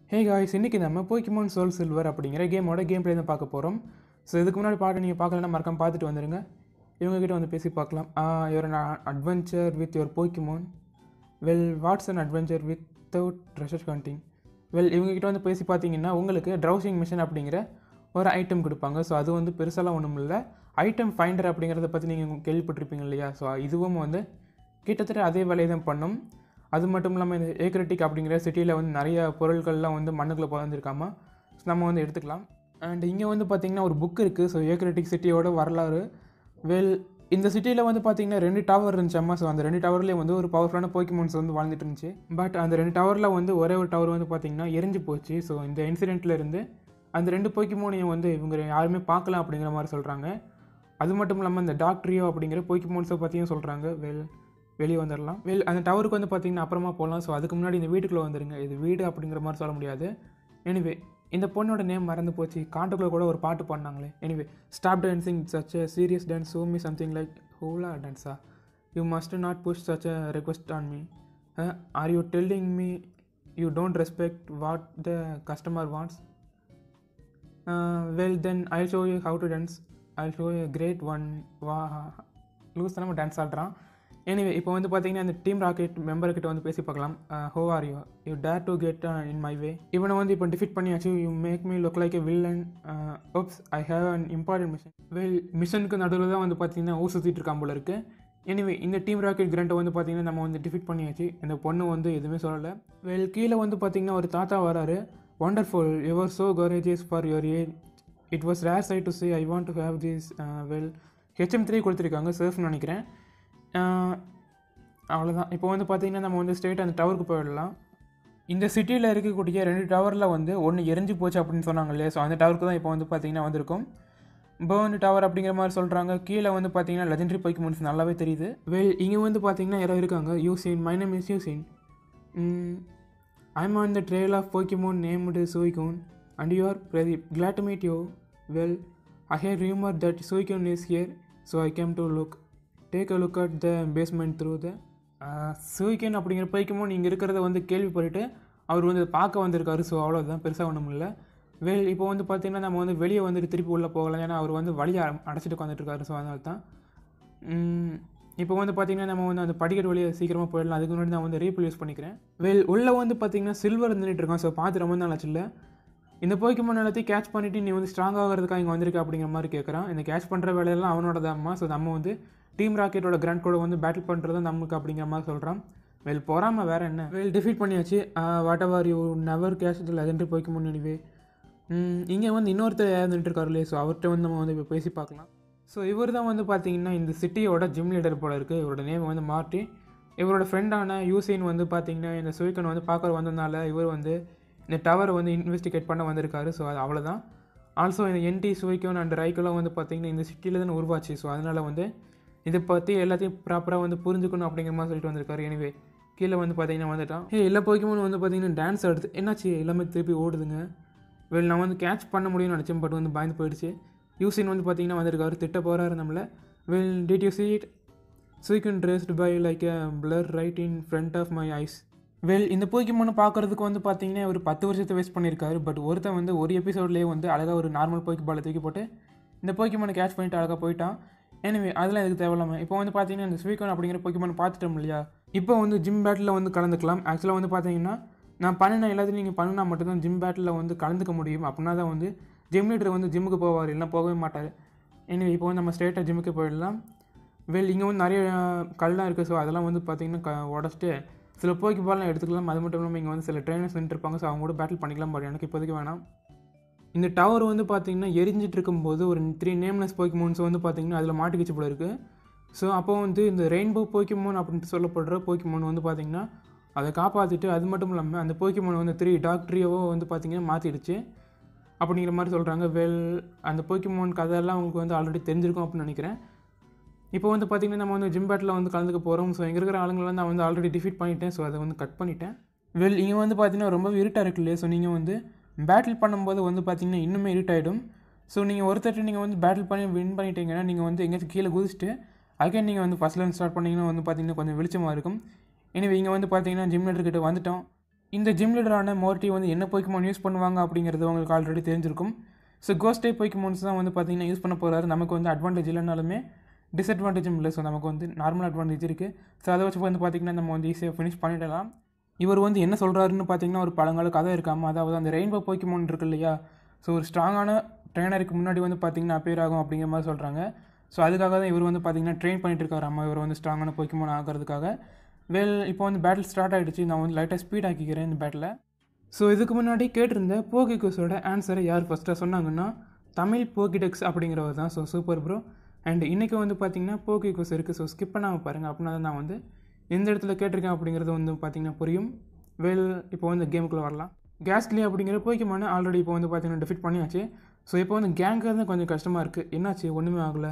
Hey guys, இன்றைக்கி நம்ம Pokemon soul silver அப்படிங்கிற கேமோட கேம் ப்ளே தான் பார்க்க போகிறோம். ஸோ இதுக்கு முன்னாடி பாட்டு நீங்கள் பார்க்கலன்னா மறக்காம பார்த்துட்டு வந்துடுங்க. இவங்ககிட்ட வந்து பேசி பார்க்கலாம். Your adventure with your Pokemon. What's an adventure without treasure hunting. இவங்ககிட்ட வந்து பேசி பார்த்தீங்கன்னா உங்களுக்கு ட்ரௌசிங் மிஷன் அப்படிங்கிற ஒரு ஐட்டம் கொடுப்பாங்க. ஸோ அது வந்து பெருசாலாம் ஒன்றும் இல்லை. ஐட்டம் ஃபைண்டர் அப்படிங்கிறத பற்றி நீங்கள் கேள்விப்பட்டிருப்பீங்க இல்லையா? ஸோ இதுவும் வந்து கிட்டத்தட்ட அதே வேலையை தான் பண்ணும். அது மட்டும் இல்லாமல் இந்த ஏக்ரட்டிக் அப்படிங்கிற சிட்டியில் வந்து நிறைய பொருட்கள்லாம் வந்து மண்ணுக்குள்ளே புதஞ்சிருக்காமல் நம்ம வந்து எடுத்துக்கலாம். அண்ட் இங்கே வந்து பார்த்திங்கன்னா ஒரு புக் இருக்குது. ஸோ ஏக்ரட்டிக் சிட்டியோட வரலாறு. இந்த சிட்டியில் வந்து பார்த்திங்கன்னா 2 டவர் இருந்துச்சாம்மா. ஸோ அந்த 2 டவர்லேயே வந்து ஒரு பவர்ஃபுல்லான போக்கிமான்ஸ் வந்து வாழ்ந்துட்டு இருந்துச்சு. பட் அந்த 2 டவரில் வந்து ஒரே ஒரு டவர் வந்து பார்த்திங்கன்னா எரிஞ்சு போச்சு. ஸோ இந்த இன்சிடெண்ட்டில் இருந்து அந்த 2 போக்கிமானையும் வந்து இவங்க யாருமே பார்க்கலாம் அப்படிங்கிற மாதிரி சொல்கிறாங்க. அது மட்டும் இல்லாமல் இந்த டாக்ட்ரியோ அப்படிங்கிற போக்கிமான்ஸை பற்றியும் சொல்கிறாங்க. வெளியே வந்துடலாம். அந்த டவருக்கு வந்து பார்த்திங்கன்னா அப்புறமா போகலாம். ஸோ அதுக்கு முன்னாடி இந்த வீட்டுக்குள்ளே வந்துடுங்க. இது வீடு அப்படிங்கிற மாதிரி சொல்ல முடியாது. எனிவே இந்த பொண்ணோட நேம் மறந்து போச்சு. காண்டுக்குள்ளே கூட ஒரு பாட்டு பாடினாங்களே. Anyway stop dancing such a serious dance show me something like hula டான்ஸா. You must not push such a request on me. Are you telling me you don't respect what the customer wants? Then I show you how to dance. I show you great one. Loose நம்ம dance ஆடுறான். Anyway இப்போ வந்து பார்த்தீங்கன்னா அந்த team rocket மெம்பர்கிட்ட வந்து பேசி பார்க்கலாம். Who are you you dare to get in my way. இவனை வந்து இப்போ டிஃபீட் பண்ணியாச்சு. You make me look like a villain. Oops, I have an important mission. மிஷனுக்கு நடுவில் தான் வந்து பார்த்தீங்கன்னா சுற்றிட்டு இருக்கான் போல இருக்குது. எனிவே இந்த டீம் ராக்கெட் கிரண்ட்டை வந்து பார்த்தீங்கன்னா நம்ம வந்து டிஃபீட் பண்ணியாச்சு. இந்த பொண்ணு வந்து எதுவுமே சொல்லலை. கீழே வந்து பார்த்தீங்கன்னா ஒரு தாத்தா வராரு. Wonderful, your so courageous for your age. It was rare sight to say I want to have this. HM3 கொடுத்துருக்காங்க, சர்ஃப்னு நினைக்கிறேன். அவ்வளோதான். இப்போ வந்து பார்த்திங்கன்னா நம்ம வந்து ஸ்ட்ரெயிட் அந்த டவருக்கு போயிடலாம். இந்த சிட்டியில் இருக்கக்கூடிய 2 டவரில் வந்து ஒன்று எரிஞ்சு போச்சு அப்படின்னு சொன்னாங்க இல்லையா? ஸோ அந்த டவருக்கு தான் இப்போ வந்து பார்த்திங்கன்னா வந்திருக்கும். பர்ன் டவர் அப்படிங்கிற மாதிரி சொல்கிறாங்க. கீழே வந்து பார்த்திங்கன்னா லெஜெண்டரி போக்கிமான்ஸ் நல்லாவே தெரியுது. இங்கே வந்து பார்த்திங்கன்னா யாரோ இருக்காங்க. Eusine, my name is Eusine. I am on the trail of Pokemon named Suicune and you are Pradeep. Glad to meet you. I hear rumour that Suicune is here, so I came to look. Take a look at the basement through the. Suicune அப்படிங்கிற Pokemon இங்கே இருக்கிறத வந்து கேள்விப்பட்டுட்டு அவர் வந்து பார்க்க வந்திருக்காரு. So அவ்வளோதான், பெருசாக ஒன்றும் இல்லை. இப்போ வந்து பார்த்திங்கன்னா நம்ம வந்து வெளியே வந்துட்டு திருப்பி உள்ளே போகலாம். ஏன்னா அவர் வந்து வழியை அடைச்சிட்டு உட்காந்துட்ருக்காரு. ஸோ அதனால தான் இப்போ வந்து பார்த்திங்கன்னா நம்ம வந்து அந்த படிக்கட்டு வழியை சீக்கிரமாக போயிடலாம். அதுக்கு முன்னாடி நான் வந்து ரீபிள் யூஸ் பண்ணிக்கிறேன். உள்ளே வந்து பார்த்திங்கன்னா சில்வர் இருந்துகிட்டு இருக்கான். ஸோ பார்த்து ரொம்ப நாள் ஆச்சு இல்லை. இந்த போக்கிமான் எல்லாத்தையும் கேட்ச் பண்ணிவிட்டு நீ வந்து ஸ்ட்ராங் ஆகிறதுக்காக இங்கே வந்திருக்க அப்படிங்கிற மாதிரி கேட்குறான். இந்த கேட்ச் பண்ணுற வேலையெல்லாம் அவனோட தான்மா. ஸோ நம்ம வந்து டீம் ராக்கெட்டோட கிராண்ட் கூட வந்து பேட்டில் பண்ணுறது நமக்கு அப்படிங்கிற மாதிரி சொல்கிறான். போகாமல் வேறு என்ன. டிஃபீட் பண்ணியாச்சு. Whatever you never catch the legendary Pokemon anyway. இங்கே வந்து இன்னொருத்தர் இருந்துட்டு இருக்காரு இல்லையா? ஸோ அவர்கிட்ட வந்து நம்ம வந்து இப்போ பேசி பார்க்கலாம். ஸோ இவர் தான் வந்து பார்த்திங்கன்னா இந்த சிட்டியோட ஜிம் லீடர் போல இருக்குது. இவரோட நேம் வந்து மார்ட்டி. இவரோட ஃப்ரெண்டான யூசின் வந்து பார்த்திங்கன்னா இந்த சுய்கன் வந்து பார்க்க வந்ததுனால இவர் வந்து இந்த டவரை வந்து இன்வெஸ்டிகேட் பண்ண வந்திருக்காரு. ஸோ அது அவ்வளோதான். ஆல்சோ இந்த என்டி சுய்கன் அண்ட் ரைக்கெல்லாம் வந்து பார்த்திங்கன்னா இந்த சிட்டியில் தான் உருவாச்சு. ஸோ அதனால் வந்து இதை பற்றி எல்லாத்தையும் ப்ராப்பராக வந்து புரிஞ்சுக்கணும் அப்படிங்கிற மாதிரி சொல்லிட்டு வந்திருக்காரு. எனிவே கீழே வந்து பார்த்திங்கன்னா வந்துட்டான். எல்லா போக்கிமானும் வந்து பார்த்திங்கன்னா டான்ஸ் ஆடுது. என்னாச்சு, எல்லாமே திருப்பி ஓடுதுங்க. நான் வந்து கேட்ச் பண்ண முடியும்னு நினச்சேன். பட் வந்து பயந்து போயிடுச்சு. யூசின் வந்து பார்த்திங்கன்னா வந்திருக்காரு, திட்ட போகிறாரு நம்மளை. Did you see it? Suicune dressed by like a blur right in front of my eyes. இந்த போக்கிமானை பார்க்குறதுக்கு வந்து பார்த்திங்கன்னா ஒரு 10 வருஷத்தை வேஸ்ட் பண்ணியிருக்காரு. பட் ஒருத்தன் வந்து ஒரு எபிசோட்லேயே வந்து அழகாக ஒரு நார்மல் போக்கிபாலை தூக்கி போட்டு இந்த போக்கிமானை கேட்ச் பண்ணிவிட்டு அழகாக போயிட்டான். எனிவே அதெல்லாம் எதுக்கு தேவையில்லாமல் இப்போ வந்து பார்த்திங்கன்னா இந்த சுய்கன் அப்படிங்கிற போக்கிமானை பார்த்துட்டோம் இல்லையா? இப்போ வந்து ஜிம் பேட்டில் வந்து கலந்துக்கலாம். ஆக்சுவலாக வந்து பார்த்திங்கன்னா நான் பண்ணின எல்லாத்தையும் நீங்கள் பண்ணினா மட்டும்தான் ஜிம் பேட்டில் வந்து கலந்துக்க முடியும். அப்படின்னா தான் வந்து ஜிம் லீடர் வந்து ஜிம்முக்கு போவார், இல்லைனா போகவே மாட்டார். எனிவே இப்போ வந்து நம்ம ஸ்ட்ரெயிட்டாக ஜிம்முக்கு போயிடலாம். இங்கே வந்து நிறைய கல்லாம் இருக்குது. ஸோ அதெல்லாம் வந்து பார்த்திங்கன்னா உடச்சிட்டு சில போக்கிபால்லாம் எடுத்துக்கலாம். அது மட்டும் இல்லாமல் இங்கே வந்து சில ட்ரெயினர்ஸ் நின்றுருப்பாங்க. ஸோ அவங்க கூட பேட்டில் பண்ணிக்கலாம். பட் எனக்கு இப்போதைக்கு வேணாம். இந்த டவர் வந்து பார்த்திங்கன்னா எரிஞ்சிட்டு இருக்கும்போது ஒரு 3 நேம்லெஸ் போக்கிமான்ஸ் வந்து பார்த்திங்கன்னா அதில் மாட்டிக்கிச்சு போல இருக்குது. ஸோ அப்போ வந்து இந்த ரெயின்போ போக்கிமான் அப்படின்ட்டு சொல்லப்படுற போக்கிமான் வந்து பார்த்திங்கன்னா அதை காப்பாற்றிட்டு அது மட்டும் இல்லாமல் அந்த போக்கிமான் வந்து 3 டாக்டரியவோ வந்து பார்த்திங்கன்னா மாற்றிடுச்சு அப்படிங்கிற மாதிரி சொல்கிறாங்க. அந்த போக்கிமான் கதையெல்லாம் உங்களுக்கு வந்து ஆல்ரெடி தெரிஞ்சிருக்கும் அப்படின்னு நினைக்கிறேன். இப்போ வந்து பார்த்திங்கன்னா நம்ம வந்து ஜிம் பேட்டில் வந்து கலந்துக்க போகிறோம். ஸோ இங்கே இருக்கிற ஆளுங்களாம் நான் வந்து ஆல்ரெடி டிஃபீட் பண்ணிட்டேன். ஸோ அதை வந்து கட் பண்ணிட்டேன். இங்கே வந்து பார்த்திங்கன்னா ரொம்ப இருட்டாக இருக்கு இல்லையா? ஸோ நீங்கள் வந்து பேட்டில் பண்ணும்போது வந்து பார்த்திங்கன்னா இன்னுமே இருட்டாயிடும். ஸோ நீங்கள் ஒருத்தர் நீங்கள் வந்து பேட்டில் பண்ணி வின் பண்ணிட்டீங்கன்னா நீங்கள் வந்து எங்கேயாச்சும் கீழே குதிச்சுட்டு அகைன் நீங்கள் வந்து ஃபஸ்ட்லேருந்து ஸ்டார்ட் பண்ணிங்கன்னா வந்து பார்த்திங்கன்னா கொஞ்சம் வெளிச்சமாக இருக்கும். எனவே இங்கே வந்து பார்த்திங்கன்னா ஜிம் லீடர்கிட்ட வந்துட்டோம். இந்த ஜிம் லீடரான மோர்ட்டி வந்து என்ன போய்க்குமோன் யூஸ் பண்ணுவாங்க அப்படிங்கிறது உங்களுக்கு ஆல்ரெடி தெரிஞ்சிருக்கும். ஸோ கோஸ்ட் டைப் போய்க்குமோன்ஸ் தான் வந்து பார்த்திங்கன்னா யூஸ் பண்ண போகிறாரு. நமக்கு வந்து அட்வான்டேஜ் இல்லைனாலுமே டிஸ்அட்வான்டேஜும் இல்லை. ஸோ நமக்கு வந்து நார்மல் அட்வான்டேஜ் இருக்குது. ஸோ அதை வச்சு வந்து பார்த்திங்கன்னா நம்ம வந்து ஈஸியாக ஃபினிஷ் பண்ணிடலாம். இவர் வந்து என்ன சொல்கிறாருன்னு பார்த்திங்கன்னா ஒரு பழங்கால கதை இருக்காமல், அதாவது அந்த ரெயின்போ போய்க்குமோன் இருக்கு இல்லையா, ஸோ ஒரு ஸ்ட்ராங்கான ட்ரெயினருக்கு முன்னாடி வந்து பார்த்திங்கன்னா அப்பேர் ஆகும் அப்படிங்கிற மாதிரி சொல்கிறாங்க. ஸோ அதுக்காக தான் இவர் வந்து பார்த்திங்கன்னா ட்ரெயின் பண்ணிட்டு இருக்காரு அம்மா, இவர் வந்து ஸ்ட்ராங்கான போய்க்குமோன் ஆகிறதுக்காக. இப்போ வந்து பேட்டில் ஸ்டார்ட் ஆகிடுச்சு. நான் வந்து லைட்டாக ஸ்பீட் ஆக்கிக்கிறேன் இந்த பேட்டில். ஸோ இதுக்கு முன்னாடி கேட்டிருந்த போகிகோஸோட ஆன்சரை யார் ஃபஸ்ட்டாக சொன்னாங்கன்னா தமிழ் போகிடெக்ஸ் அப்படிங்கிறவர் தான். So super bro. அண்ட் இன்றைக்கி வந்து பார்த்திங்கன்னா போகிகோஸ் இருக்குது. ஸோ ஸ்கிப் பண்ணாமல் பாருங்கள், அப்படின்னா தான் நான் வந்து எந்த இடத்துல கேட்டிருக்கேன் அப்படிங்கிறது வந்து பார்த்திங்கன்னா புரியும். இப்போ வந்து கேமுக்குள்ளே வரலாம். கேஸ்ட்லி அப்படிங்கிற போய்க்குமான ஆல்ரெடி இப்போ வந்து பார்த்திங்கன்னா டிஃபிட் பண்ணியாச்சு. ஸோ இப்போ வந்து கேங்காக தான் கொஞ்சம் கஷ்டமாக இருக்குது. என்னாச்சு, ஒன்றுமே ஆகலை.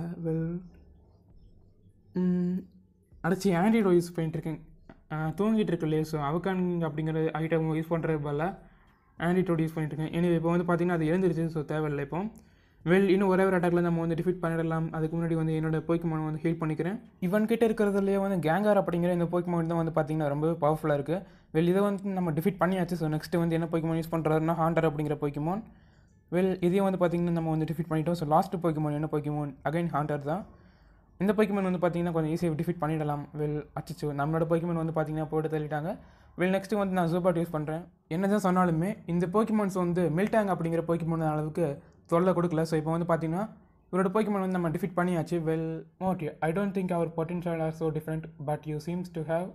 அடைச்சி ஆண்ட்ராய்டு யூஸ் பண்ணிட்டுருக்கேன். தூங்கிட்டு இருக்கு இல்லையா, ஸோ அவக்கான் அப்படிங்கிற ஐட்டம் யூஸ் பண்ணுறது பதில் ஆண்ட்ராய்டு யூஸ் பண்ணிட்டுருக்கேன். எனவே இப்போ வந்து பார்த்திங்கன்னா அது எழுந்திருச்சு. ஸோ தேவையில்லை. இப்போ இன்னும் ஒரே ஒரு அட்டாக்ல நம்ம வந்து டிஃபிட் பண்ணிடலாம். அதுக்கு முன்னாடி வந்து என்னோட போய்க்குமான் வந்து ஹீல் பண்ணிக்கிறேன். இவன் கிட்டே இருக்கிறதுலேயே வந்து கேங்கார் அப்படிங்கிற இந்த போய்க்குமான் தான் வந்து பார்த்திங்கன்னா ரொம்பவே பவர்ஃபுல்லாக இருக்குது. இதை வந்து நம்ம டிஃபிட் பண்ணியாச்சு. ஸோ நெக்ஸ்ட்டு வந்து என்ன போய்க்குமான் யூஸ் பண்ணுறாருன்னா ஹாண்டர் அப்படிங்கிற போய்க்குமான். இதையும் வந்து பார்த்திங்கன்னா நம்ம வந்து டிஃபிட் பண்ணிட்டோம். ஸோ லாஸ்ட்டு போய்க்குமான் என்ன போய்க்குமான், அகைன் ஹாண்டர் தான். இந்த போய்க்குமான் வந்து பார்த்திங்கன்னா கொஞ்சம் ஈஸியாக டிஃபிட் பண்ணிடலாம். அச்சிச்சு நம்மளோட போய்க்குமான் வந்து பார்த்திங்கன்னா போட்டு தள்ளிட்டாங்க. நெக்ஸ்ட்டு வந்து நான் ஜூபாட் யூஸ் பண்ணுறேன். என்ன தான் சொன்னாலுமே இந்த போய்க்குமான்ஸ் வந்து மில்டாங் அப்படிங்கிற போய்க்குமான் அளவுக்கு தொல்லை கொடுக்கல. ஸோ இப்போ வந்து பார்த்திங்கன்னா இவரோட போய்க்குமான் வந்து நம்ம டிஃபிட் பண்ணியாச்சு. Okay, I don't think our potential are so different, but you seems to have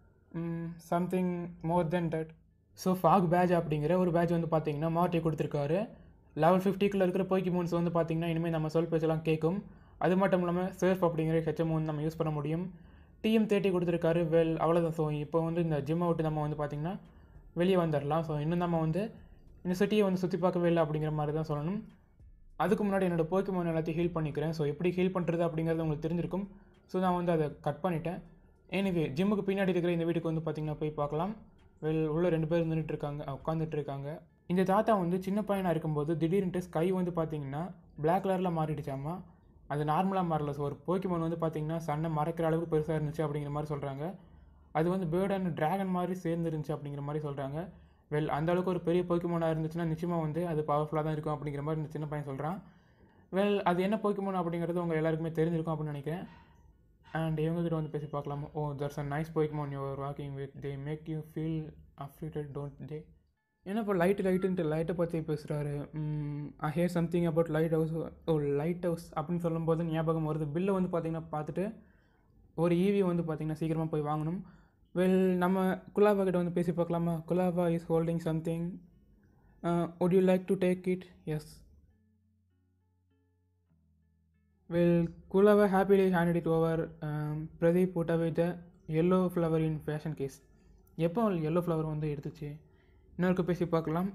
something more then that. So fog badge அப்படிங்கிற ஒரு பேட்ச் வந்து பார்த்திங்கன்னா மார்ட்டி கொடுத்துருக்காரு. லெவல் 50க்குள்ளே இருக்கிற போய்க்குமான்ஸ் வந்து பார்த்திங்கன்னா இனிமேல் நம்ம சொல் பேச்செல்லாம் கேட்கும். அது மட்டும் இல்லாமல் சர்ஃப் அப்படிங்கிற ஹெச்எம் வந்து நம்ம யூஸ் பண்ண முடியும். TM30 கொடுத்துருக்காரு. அவ்வளோதான். ஸோ இப்போ வந்து இந்த ஜிம்மை விட்டு நம்ம வந்து பார்த்திங்கன்னா வெளியே வந்துடலாம். ஸோ இன்னும் நம்ம வந்து இந்த சிட்டியை வந்து சுற்றி பார்க்கவே இல்லை அப்படிங்கிற மாதிரி தான் சொல்லணும். அதுக்கு முன்னாடி என்னோடய போய்க்குமான் எல்லாத்தையும் ஹீல் பண்ணிக்கிறேன். ஸோ எப்படி ஹீல் பண்ணுறது அப்படிங்கிறது உங்களுக்கு தெரிஞ்சிருக்கும். ஸோ நான் வந்து அதை கட் பண்ணிட்டேன். எனிவே ஜிம்முக்கு பின்னாடி இருக்கிற இந்த வீட்டுக்கு வந்து பார்த்திங்கன்னா போய் பார்க்கலாம். உள்ள 2 பேர் நின்றுட்டு இருக்காங்க, உட்காந்துட்டு இருக்காங்க. இந்த தாத்தா வந்து சின்ன பையனாக இருக்கும்போது திடீர்னுட்டு ஸ்கை வந்து பார்த்திங்கன்னா பிளாக் கலரில் மாறிடுச்சாமா. அது நார்மலாக மாறல. ஸோ ஒரு போய்க்குமான் வந்து பார்த்திங்கன்னா சன்னை மறைக்கிற அளவுக்கு பெருசாக இருந்துச்சு அப்படிங்கிற மாதிரி சொல்கிறாங்க. அது வந்து பேர்ட் அண்ட் ட்ராகன் மாதிரி சேர்ந்துருந்துச்சு அப்படிங்கிற மாதிரி சொல்கிறாங்க. அந்த அளவுக்கு ஒரு பெரிய போய்க்குமானாக இருந்துச்சுன்னா நிச்சயமாக வந்து அது பவர்ஃபுல்லாக தான் இருக்கும் அப்படிங்கிற மாதிரி இந்த சின்ன பையன் சொல்கிறான். அது என்ன போய்க்குமான் அப்படிங்கிறது உங்கள் எல்லாருக்குமே தெரிஞ்சிருக்கும் அப்படின்னு நினைக்கிறேன். அண்ட் இவங்ககிட்ட வந்து பேசி பார்க்கலாம். Oh, that's a nice Pokemon you are walking with. They make you feel afraid, don't they? ஏன்னா இப்போ லைட்டுன்ட்டு லைட்டை பற்றி பேசுகிறாரு. I hear something about lighthouse அப்படின்னு சொல்லும்போது ஞாபகம் வருது. பில்லை வந்து பார்த்திங்கன்னா பார்த்துட்டு ஒரு ஈவி வந்து பார்த்திங்கன்னா சீக்கிரமாக போய் வாங்கணும். நம்ம குலாவா கிட்ட வந்து பேசி பார்க்கலாமா? குலாவா is holding something. would you like to take it? Yes. Kulava happily handed it over. Pradeep put away the yellow flower in fashion case. எப்போ yellow flower வந்து எடுத்துச்சு? இன்னொருக்கு பேசி பார்க்கலாம்.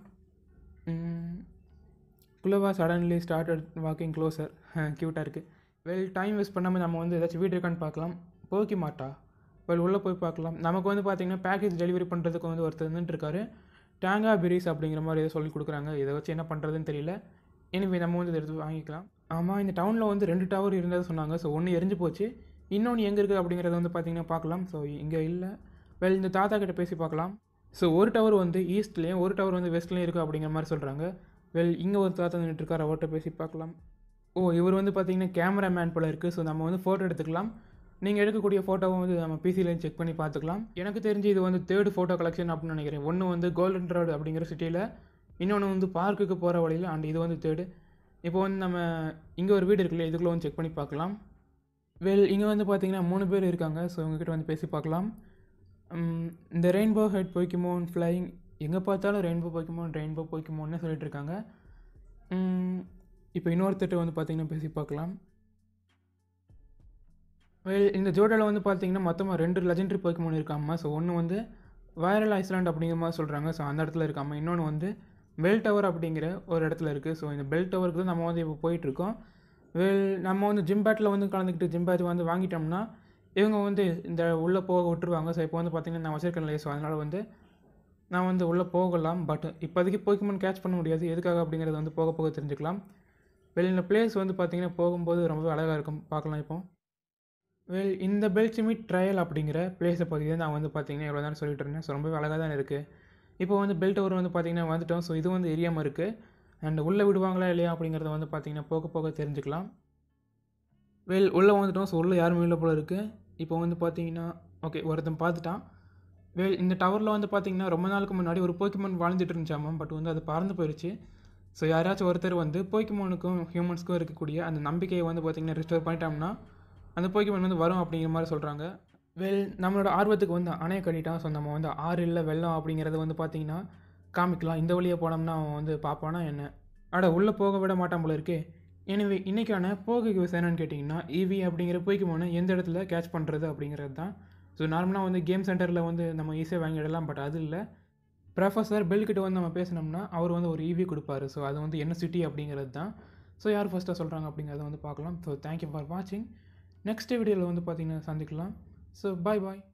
குலவா சடன்லி ஸ்டார்டட் வாக்கிங் க்ளோசர். க்யூட்டாக இருக்குது. டைம் வேஸ்ட் பண்ணாமல் நம்ம வந்து ஏதாச்சும் வீடு இருக்கான்னு பார்க்கலாம். போக்கி மாட்டா உள்ளே போய் பார்க்கலாம். நமக்கு வந்து பார்த்திங்கன்னா பேக்கேஜ் டெலிவரி பண்ணுறதுக்கு வந்து ஒருத்தர் இருந்துட்டுருக்காரு. டேங்கா பெரிஸ் அப்படிங்கிற மாதிரி ஏதோ சொல்லி கொடுக்குறாங்க. இதை வச்சு என்ன பண்ணுறதுன்னு தெரியல. எனவே நம்ம வந்து இதை எடுத்து வாங்கிக்கலாம். ஆமாம், இந்த டவுனில் வந்து 2 டவர் இருந்தது சொன்னாங்க. ஸோ ஒன்று எரிஞ்சு போச்சு, இன்னொன்று எங்கே இருக்குது அப்படிங்கிறத வந்து பார்த்திங்கன்னா பார்க்கலாம். ஸோ இங்கே இல்லை. இந்த தாத்தா கிட்ட பேசி பார்க்கலாம். ஸோ ஒரு டவர் வந்து ஈஸ்ட்லேயும் ஒரு டவர் வந்து வெஸ்ட்லேயும் இருக்குது அப்படிங்கிற மாதிரி சொல்கிறாங்க. இங்கே ஒரு தாத்தா நின்றுட்டுருக்கார், அவர்கிட்ட பேசி பார்க்கலாம். இவர் வந்து பார்த்திங்கன்னா கேமராமேன் போல் இருக்குது. ஸோ நம்ம வந்து ஃபோட்டோ எடுத்துக்கலாம். நீங்கள் எடுக்கக்கூடிய ஃபோட்டோவை வந்து நம்ம பிசிலேயும் செக் பண்ணி பார்த்துக்கலாம். எனக்கு தெரிஞ்சு இது வந்து 3rd ஃபோட்டோ கலெக்ஷன் அப்படின்னு நினைக்கிறேன். ஒன்று வந்து கோல்டன் ரோடு அப்படிங்கிற சிட்டியில், இன்னொன்று வந்து பார்க்குக்கு போகிற வழியில், அண்ட் இது வந்து 3rd. இப்போ வந்து நம்ம இங்கே ஒரு வீடு இருக்குல்ல, இதுக்குள்ளே வந்து செக் பண்ணி பார்க்கலாம். இங்கே வந்து பார்த்திங்கன்னா 3 பேர் இருக்காங்க. ஸோ இவங்ககிட்ட வந்து பேசி பார்க்கலாம். இந்த ரெயின்போ ஹெட் போய்க்குமோன் ஃப்ளைங், எங்கே பார்த்தாலும் ரெயின்போ போய்க்குமோன்னு சொல்லிட்டு இருக்காங்க. இப்போ இன்னொருத்தட்ட வந்து பார்த்திங்கன்னா பேசி பார்க்கலாம். இந்த ஜோட்டோவில் வந்து பார்த்திங்கன்னா மொத்தமாக 2 லெஜெண்டரி போய்க்குமோன் இருக்காமல். ஸோ ஒன்று வந்து வைரல் ஐஸ்லாண்ட் அப்படிங்கிற மாதிரி சொல்கிறாங்க. ஸோ அந்த இடத்துல இருக்காமல். இன்னொன்று வந்து பெல் டவர் அப்படிங்கிற ஒரு இடத்துல இருக்குது. ஸோ இந்த பெல் டவருக்கு தான் நம்ம வந்து இப்போ போயிட்டுருக்கோம். நம்ம வந்து ஜிம் பேட்டில் வந்து கலந்துக்கிட்டு ஜிம் பேட்ச் வந்து வாங்கிட்டோம்னா இவங்க வந்து இந்த உள்ளே போக விட்டுருவாங்க. ஸோ இப்போ வந்து பார்த்திங்கன்னா நான் வச்சிருக்கேன் இல்லையா, ஸோ அதனால் வந்து நான் வந்து உள்ளே போகலாம். பட் இப்போதைக்கு போய்க்குமோன் கேட்ச் பண்ண முடியாது. எதுக்காக அப்படிங்கிறது வந்து போக போக தெரிஞ்சுக்கலாம். இந்த பிளேஸ் வந்து பார்த்திங்கன்னா போகும்போது ரொம்பவே அழகாக இருக்கும், பார்க்கலாம். இப்போ இந்த பெல்சிமிட் ட்ரையல் அப்படிங்கிற பிளேஸை பற்றி தான் நான் வந்து பார்த்திங்கன்னா எவ்வளோ தான் சொல்லிட்டு இருந்தேன். ஸோ ரொம்பவே அழகாக தான் இருக்குது. இப்போ வந்து பெல் டவர் வந்து பார்த்திங்கன்னா வந்துட்டோம். ஸோ இது வந்து எரியாமல் இருக்குது. அண்ட் உள்ளே விடுவாங்களா இல்லையா அப்படிங்கிறத வந்து பார்த்திங்கன்னா போக போக தெரிஞ்சுக்கலாம். உள்ளே வந்துட்டோம். ஸோ உள்ளே யாருமே இல்லை போல இருக்குது. இப்போ வந்து பார்த்திங்கன்னா ஓகே ஒருத்தன் பார்த்துட்டான். இந்த டவரில் வந்து பார்த்திங்கன்னா ரொம்ப நாளுக்கு முன்னாடி ஒரு போக்கிமான் வாழ்ந்துட்டு இருந்துச்சாமா. பட் வந்து அது பறந்து போயிடுச்சு. ஸோ யாராச்சும் ஒருத்தர் வந்து போக்கிமானுக்கும் ஹியூமன்ஸ்க்கும் இருக்கக்கூடிய அந்த நம்பிக்கையை வந்து பார்த்திங்கன்னா ரிஸ்டோர் பண்ணிட்டோம்னா அந்த போக்கிமான் வந்து வரும் அப்படிங்கிற மாதிரி சொல்கிறாங்க. நம்மளோட ஆர்வத்துக்கு வந்து அணைய கட்டிட்டான். ஸோ நம்ம வந்து ஆறு இல்லை வெள்ளம் அப்படிங்கிறத வந்து பார்த்திங்கன்னா காமிக்கலாம். இந்த வழியை போனோம்னா அவன் வந்து பார்ப்பானா என்ன உள்ளே போக விட மாட்டான் போல இருக்கே. எனவே இன்றைக்கான போக யூஸ் என்னன்னு கேட்டிங்கன்னா ஈவி அப்படிங்கிற போக்கிமானை எந்த இடத்துல கேட்ச் பண்ணுறது அப்படிங்கிறது தான். ஸோ நார்மலாக வந்து கேம் சென்டரில் வந்து நம்ம ஈஸியாக வாங்கிடலாம். பட் அது இல்லை, ப்ரொஃபஸர் பெல்கிட்ட வந்து நம்ம பேசினோம்னா அவர் வந்து ஒரு ஈவி கொடுப்பாரு. ஸோ அது வந்து என்ன சிட்டி அப்படிங்கிறது தான். ஸோ யார் ஃபஸ்ட்டாக சொல்கிறாங்க அப்படிங்கிறத வந்து பார்க்கலாம். ஸோ தேங்க்யூ ஃபார் வாட்சிங். நெக்ஸ்ட் வீடியோவில் வந்து பார்த்திங்கன்னா சந்திக்கலாம். ஸோ பாய்.